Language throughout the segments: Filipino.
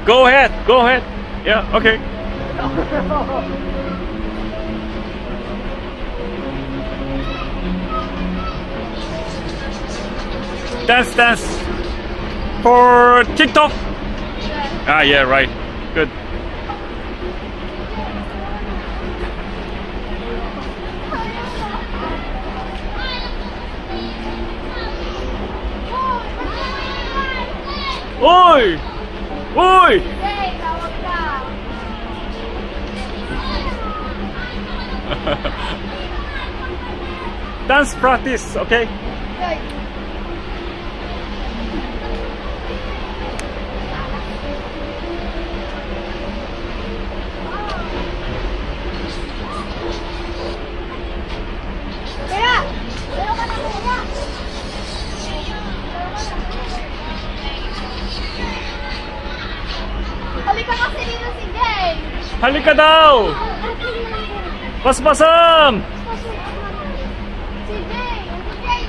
Go ahead. Go ahead. Yeah. Okay. Dance for TikTok. Ah, yeah, right. Good. Oi! Oi! Dance practice, okay? Halika kasi dito si Jay. Halika daw! Paspasam! Si Jay. Si Jay.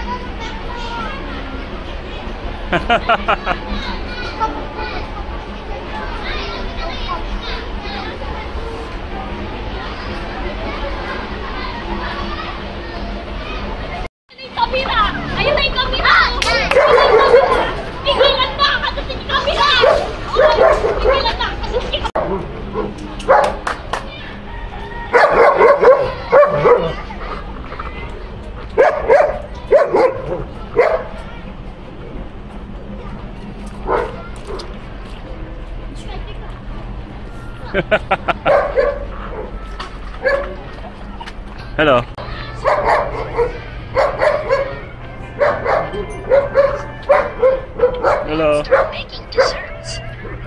Kamera! Ayun na yung kamera! Pigilan na! Kasi yung kamera! Pigilan na! Kasi yung Hello. Hello. making desserts.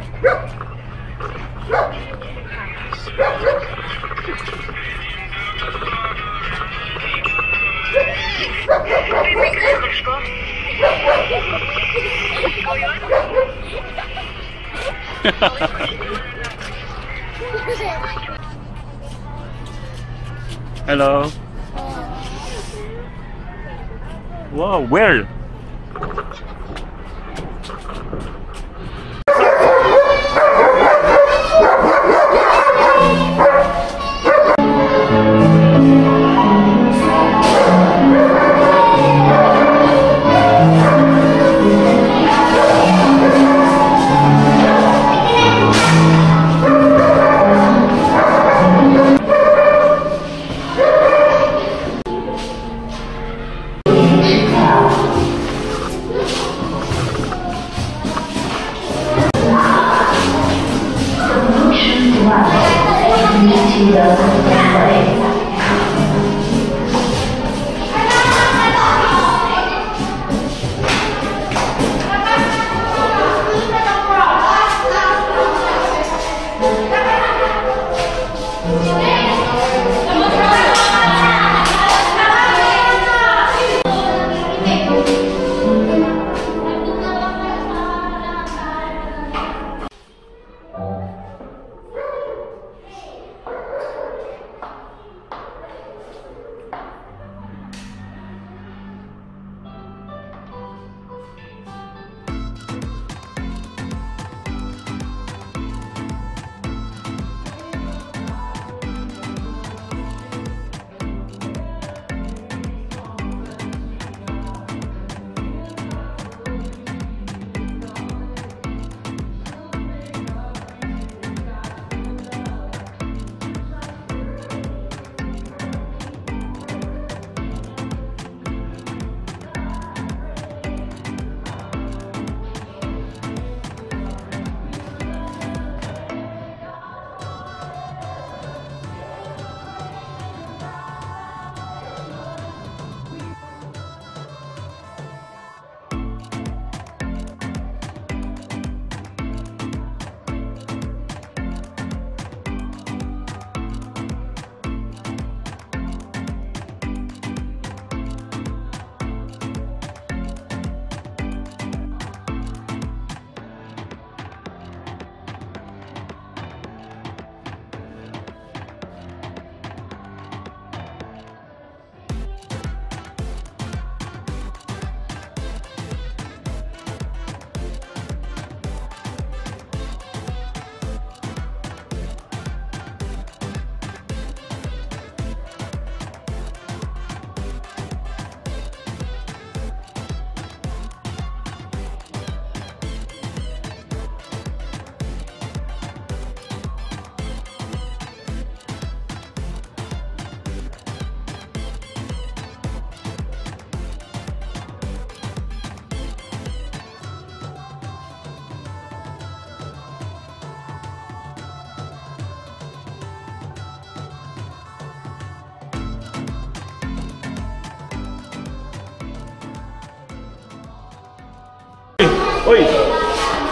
Hello. Wow, where?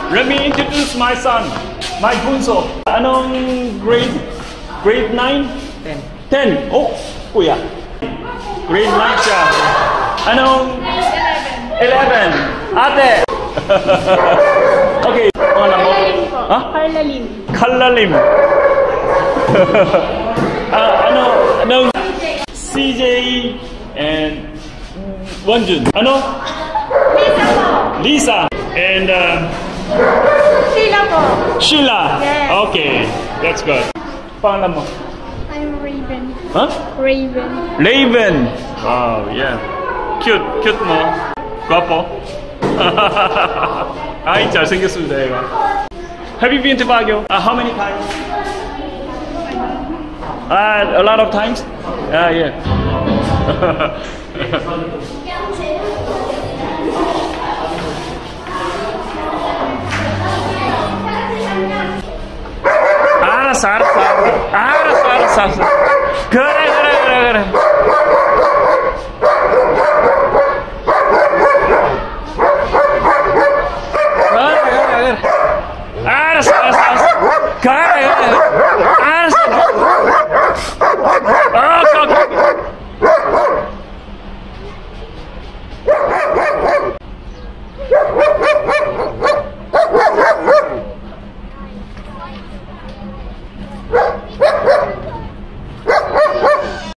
Let me introduce my son, my bunso. Anong grade? Grade 9? 10. 10? Oh, kuya. Grade 9 siya. Anong? 11. Ate. Okay. Pangalan mo? Ha? Carlalim. Kalalim. Anong? CJ and Wanjun. Ano? Lisa po. Lisa. And Sheila po. Sheila. Yes. Okay. That's good. Pangalan mo? I'm Raven. Huh? Raven. Raven. Wow, yeah. Cute. Cute mo. Guapo. Ay, 잘생겼습니다, 얘가. Have you been to Baguio? How many times? A lot of times? Yeah. 알았어. 그래.